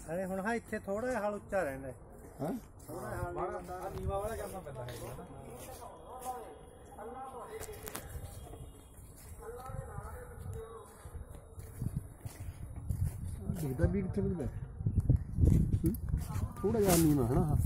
ਅਰੇ ਹੁਣ ਹਾਂ ਇੱਥੇ ਥੋੜਾ ਜਿਹਾ ਹਲ ਉੱਚਾ ਰਹਿੰਦਾ ਹਾਂ ਥੋੜਾ ਜਿਹਾ ਹਲ ਨੀਵਾ ਵਾਲਾ ਕਰਨਾ ਪੈਂਦਾ ਹੈ ਦਿਖਦਾ ਵੀ ਕਿੱਥੇ ਮਿਲਦਾ ਥੋੜਾ ਜਿਹਾ ਨੀਵਾ ਹੈ ਨਾ